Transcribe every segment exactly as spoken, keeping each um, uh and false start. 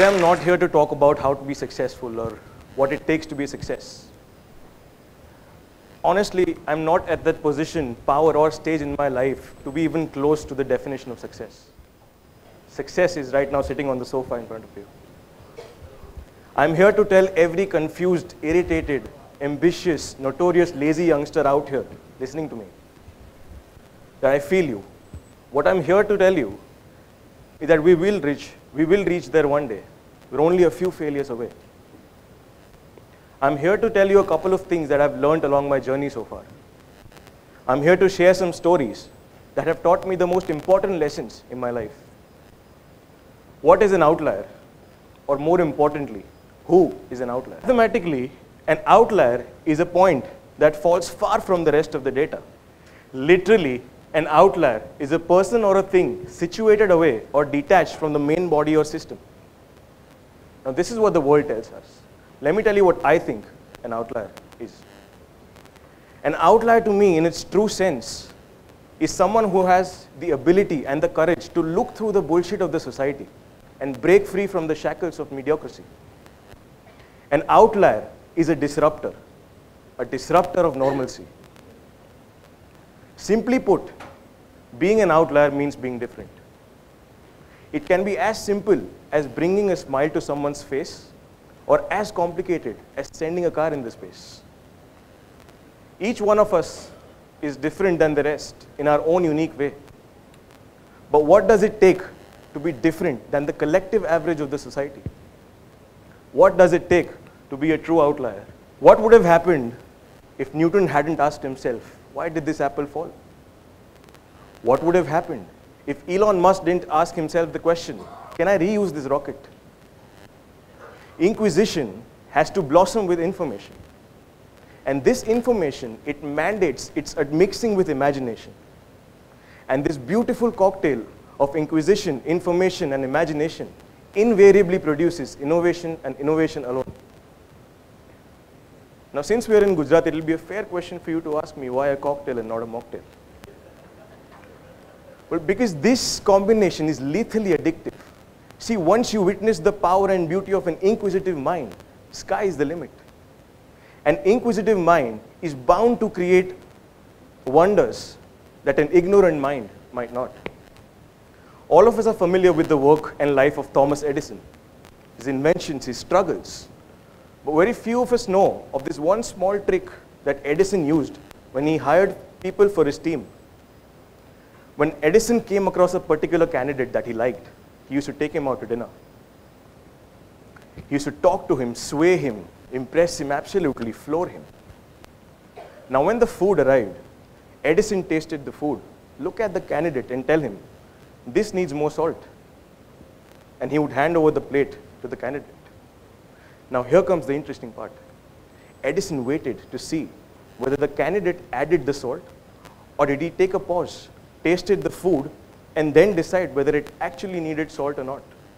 Today I'm not here to talk about how to be successful or what it takes to be a success. Honestly, I'm not at that position, power, or stage in my life to be even close to the definition of success. Success is right now sitting on the sofa in front of you. I'm here to tell every confused, irritated, ambitious, notorious, lazy youngster out here listening to me that I feel you. What I'm here to tell you is that we will reach, we will reach there one day. We're only a few failures away. I'm here to tell you a couple of things that I've learned along my journey so far. I'm here to share some stories that have taught me the most important lessons in my life. What is an outlier? Or more importantly, who is an outlier? Mathematically, an outlier is a point that falls far from the rest of the data. Literally, an outlier is a person or a thing situated away or detached from the main body or system. Now, this is what the world tells us. Let me tell you what I think an outlier is. An outlier to me, in its true sense, is someone who has the ability and the courage to look through the bullshit of the society and break free from the shackles of mediocrity. An outlier is a disruptor, a disruptor of normalcy. Simply put, being an outlier means being different. It can be as simple as bringing a smile to someone's face, or as complicated as sending a car in the space. Each one of us is different than the rest in our own unique way. But what does it take to be different than the collective average of the society? What does it take to be a true outlier? What would have happened if Newton hadn't asked himself, why did this apple fall? What would have happened if Elon Musk didn't ask himself the question, can I reuse this rocket? Inquisition has to blossom with information. And this information, it mandates its admixing with imagination. And this beautiful cocktail of inquisition, information, and imagination invariably produces innovation and innovation alone. Now, since we are in Gujarat, it will be a fair question for you to ask me why a cocktail and not a mocktail. Well, because this combination is lethally addictive. See, once you witness the power and beauty of an inquisitive mind, sky is the limit. An inquisitive mind is bound to create wonders that an ignorant mind might not. All of us are familiar with the work and life of Thomas Edison, his inventions, his struggles. But very few of us know of this one small trick that Edison used when he hired people for his team. When Edison came across a particular candidate that he liked, he used to take him out to dinner. He used to talk to him, sway him, impress him, absolutely floor him. Now when the food arrived, Edison tasted the food, look at the candidate and tell him, this needs more salt. And he would hand over the plate to the candidate. Now here comes the interesting part. Edison waited to see whether the candidate added the salt, or did he take a pause, tasted the food, and then decide whether it actually needed salt or not.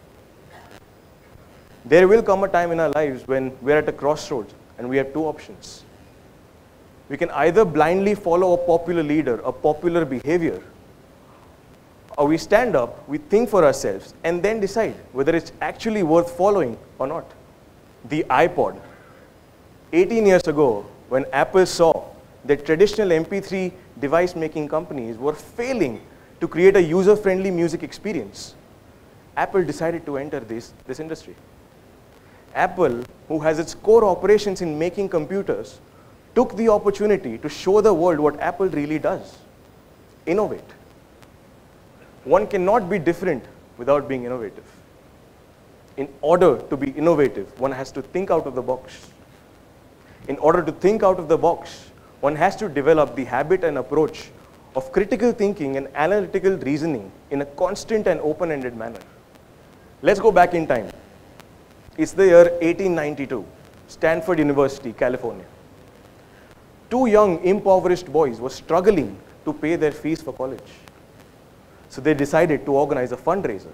There will come a time in our lives when we're at a crossroads and we have two options. We can either blindly follow a popular leader, a popular behavior, or we stand up, we think for ourselves, and then decide whether it's actually worth following or not. The iPod. eighteen years ago, when Apple saw that traditional M P three device making companies were failing to create a user-friendly music experience, Apple decided to enter this, this industry. Apple, who has its core operations in making computers, took the opportunity to show the world what Apple really does: innovate. One cannot be different without being innovative. In order to be innovative, one has to think out of the box. In order to think out of the box, one has to develop the habit and approach of critical thinking and analytical reasoning in a constant and open-ended manner. Let's go back in time. It's the year eighteen ninety-two, Stanford University, California. Two young, impoverished boys were struggling to pay their fees for college. So they decided to organize a fundraiser.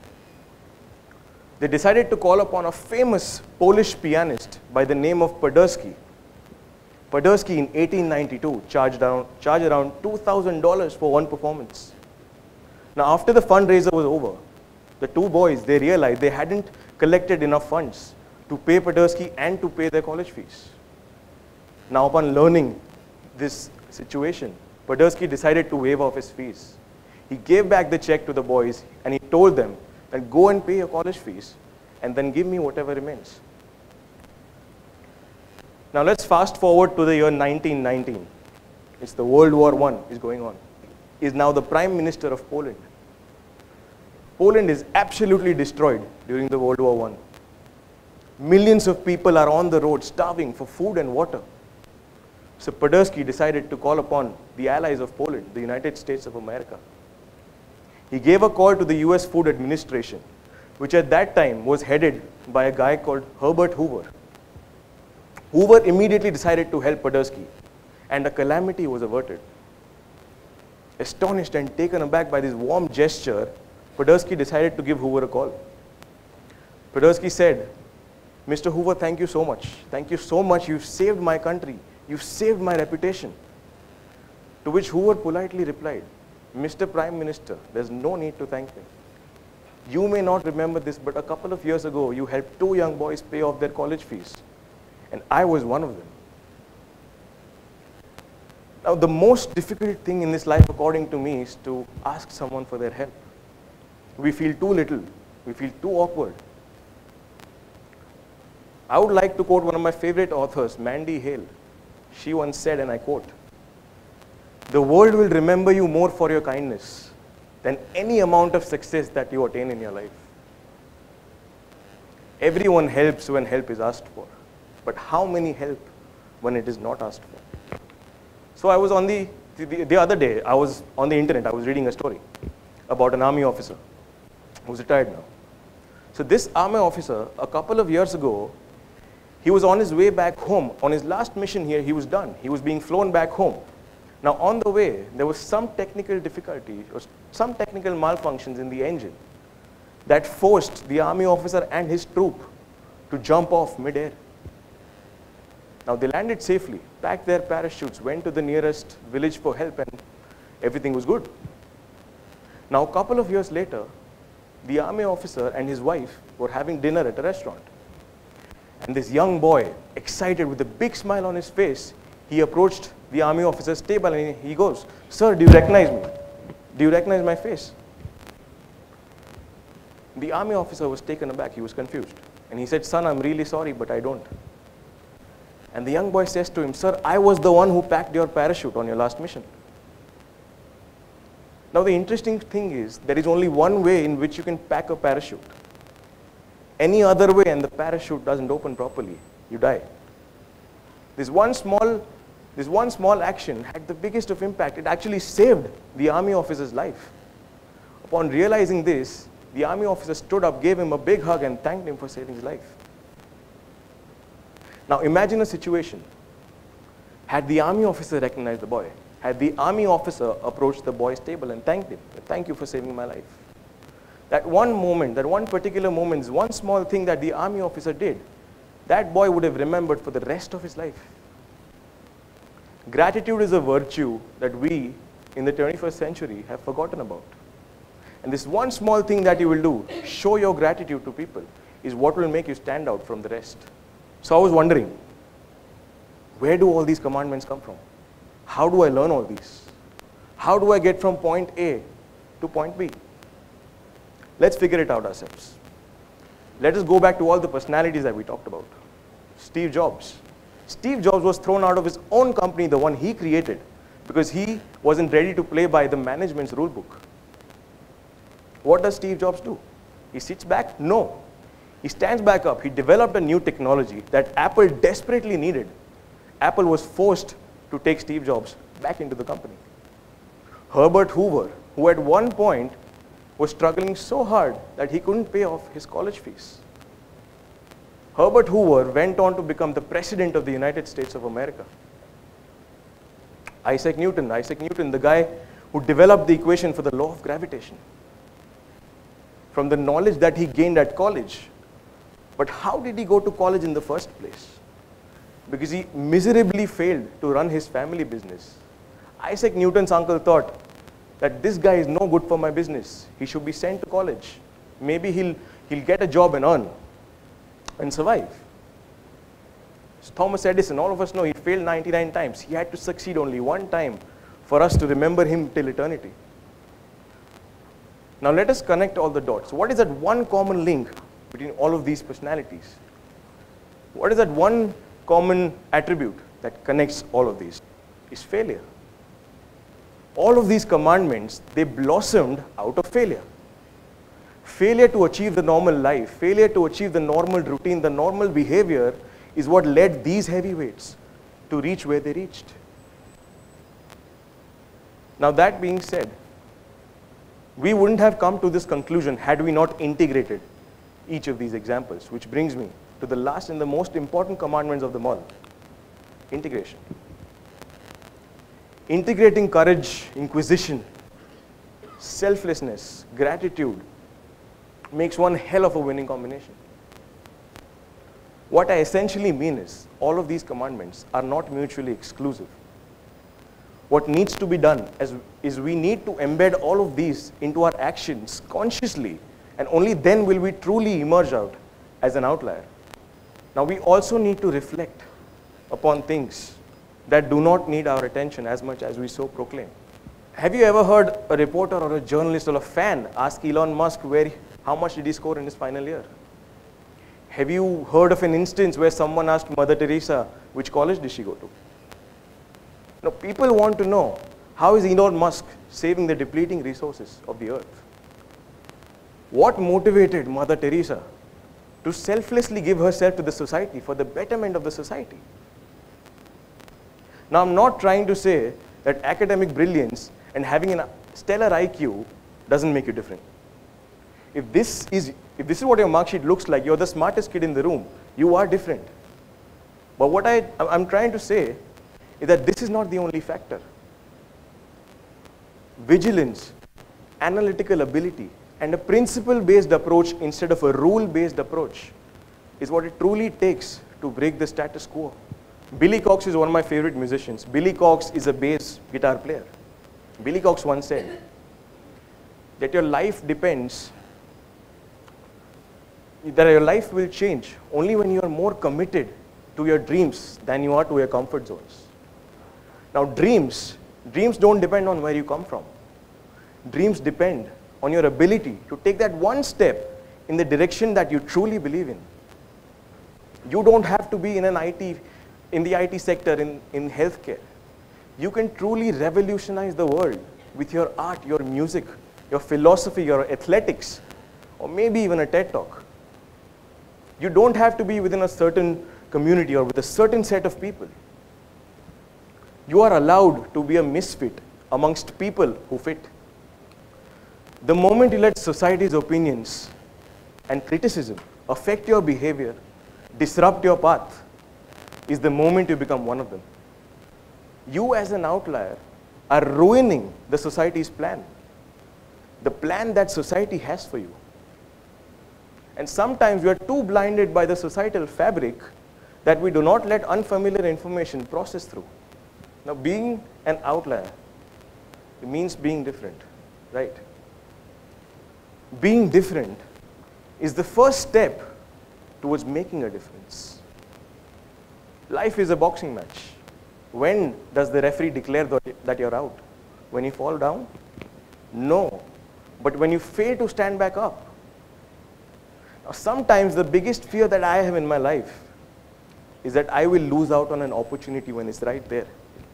They decided to call upon a famous Polish pianist by the name of Paderewski. Paderewski in eighteen ninety-two charged around, charged around two thousand dollars for one performance. Now after the fundraiser was over, the two boys, they realized they hadn't collected enough funds to pay Podolsky and to pay their college fees. Now, upon learning this situation, Podolsky decided to waive off his fees. He gave back the check to the boys and he told them that go and pay your college fees and then give me whatever remains. Now let's fast forward to the year nineteen nineteen. It's the World War One is going on. He is now the Prime Minister of Poland. Poland is absolutely destroyed during the World War One. Millions of people are on the road starving for food and water. So Podolsky decided to call upon the allies of Poland, the United States of America. He gave a call to the U S Food Administration, which at that time was headed by a guy called Herbert Hoover. Hoover immediately decided to help Podolsky, and a calamity was averted. Astonished and taken aback by this warm gesture, Podolsky decided to give Hoover a call. Podolsky said, Mister Hoover, thank you so much. Thank you so much. You've saved my country. You've saved my reputation. To which Hoover politely replied, Mister Prime Minister, there's no need to thank me. You may not remember this, but a couple of years ago, you helped two young boys pay off their college fees, and I was one of them. Now, the most difficult thing in this life, according to me, is to ask someone for their help. We feel too little. We feel too awkward. I would like to quote one of my favorite authors, Mandy Hale. She once said, and I quote, "The world will remember you more for your kindness than any amount of success that you attain in your life." Everyone helps when help is asked for, but how many help when it is not asked for? So I was on the, the, the other day, I was on the internet, I was reading a story about an army officer who's retired now. So this army officer, a couple of years ago, he was on his way back home. On his last mission here, he was done. He was being flown back home. Now on the way, there was some technical difficulty or some technical malfunctions in the engine that forced the army officer and his troop to jump off mid-air. Now they landed safely, packed their parachutes, went to the nearest village for help, and everything was good. Now a couple of years later, the army officer and his wife were having dinner at a restaurant. And this young boy, excited with a big smile on his face, he approached the army officer's table and he goes, "Sir, do you recognize me? Do you recognize my face?" The army officer was taken aback, he was confused. And he said, "Son, I'm really sorry, but I don't." And the young boy says to him, "Sir, I was the one who packed your parachute on your last mission." Now the interesting thing is, there is only one way in which you can pack a parachute. Any other way and the parachute doesn't open properly, you die. This one small, this one small action had the biggest of impact. It actually saved the army officer's life. Upon realizing this, the army officer stood up, gave him a big hug and thanked him for saving his life. Now imagine a situation. Had the army officer recognized the boy, had the army officer approached the boy's table and thanked him, "Thank you for saving my life." That one moment, that one particular moment, one small thing that the army officer did, that boy would have remembered for the rest of his life. Gratitude is a virtue that we in the twenty-first century have forgotten about. And this one small thing that you will do, show your gratitude to people, is what will make you stand out from the rest. So I was wondering, where do all these commandments come from? How do I learn all these? How do I get from point A to point B? Let's figure it out ourselves. Let us go back to all the personalities that we talked about. Steve Jobs. Steve Jobs was thrown out of his own company, the one he created, because he wasn't ready to play by the management's rule book. What does Steve Jobs do? He sits back? No. He stands back up. He developed a new technology that Apple desperately needed. Apple was forced to take Steve Jobs back into the company. Herbert Hoover, who at one point was struggling so hard that he couldn't pay off his college fees. Herbert Hoover went on to become the President of the United States of America. Isaac Newton, Isaac Newton, the guy who developed the equation for the law of gravitation. From the knowledge that he gained at college. But how did he go to college in the first place? Because he miserably failed to run his family business. Isaac Newton's uncle thought that this guy is no good for my business. He should be sent to college. Maybe he'll, he'll get a job and earn. and survive. Thomas Edison, all of us know he failed ninety-nine times. He had to succeed only one time for us to remember him till eternity. Now let us connect all the dots. What is that one common link between all of these personalities? What is that one common attribute that connects all of these? Is failure. All of these commandments, they blossomed out of failure. Failure to achieve the normal life, failure to achieve the normal routine, the normal behavior is what led these heavyweights to reach where they reached. Now that being said, we wouldn't have come to this conclusion had we not integrated each of these examples, which brings me to the last and the most important commandments of them all, integration. Integrating courage, inquisition, selflessness, gratitude makes one hell of a winning combination. What I essentially mean is, all of these commandments are not mutually exclusive. What needs to be done is, is we need to embed all of these into our actions consciously, and only then will we truly emerge out as an outlier. Now we also need to reflect upon things that do not need our attention as much as we so proclaim. Have you ever heard a reporter or a journalist or a fan ask Elon Musk where, how much did he score in his final year? Have you heard of an instance where someone asked Mother Teresa, which college did she go to? Now, people want to know, how is Elon Musk saving the depleting resources of the earth? What motivated Mother Teresa to selflessly give herself to the society for the betterment of the society? Now, I'm not trying to say that academic brilliance and having a stellar I Q doesn't make you different. If this is, if this is what your mark sheet looks like, you're the smartest kid in the room, you are different. But what I, I'm trying to say is that this is not the only factor. Vigilance, analytical ability, and a principle-based approach instead of a rule-based approach is what it truly takes to break the status quo. Billy Cox is one of my favorite musicians. Billy Cox is a bass guitar player. Billy Cox once said that your life depends, that your life will change only when you are more committed to your dreams than you are to your comfort zones. Now dreams, dreams don't depend on where you come from. Dreams depend on your ability to take that one step in the direction that you truly believe in. You don't have to be in an I T, in the I T sector, in, in healthcare. You can truly revolutionize the world with your art, your music, your philosophy, your athletics, or maybe even a TED Talk. You don't have to be within a certain community or with a certain set of people. You are allowed to be a misfit amongst people who fit. The moment you let society's opinions and criticism affect your behavior, disrupt your path, is the moment you become one of them. You as an outlier are ruining the society's plan, the plan that society has for you. And sometimes we are too blinded by the societal fabric that we do not let unfamiliar information process through. Now, being an outlier, it means being different, right? Being different is the first step towards making a difference. Life is a boxing match. When does the referee declare that you're out? When you fall down? No. But when you fail to stand back up. Now, sometimes the biggest fear that I have in my life is that I will lose out on an opportunity when it's right there.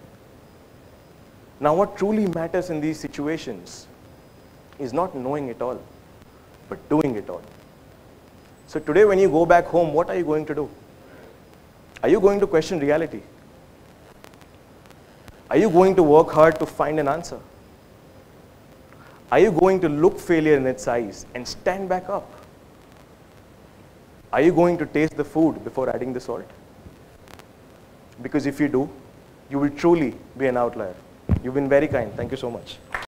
Now, what truly matters in these situations is not knowing it all, but doing it all. So today when you go back home, what are you going to do? Are you going to question reality? Are you going to work hard to find an answer? Are you going to look failure in its eyes and stand back up? Are you going to taste the food before adding the salt? Because if you do, you will truly be an outlier. You've been very kind. Thank you so much.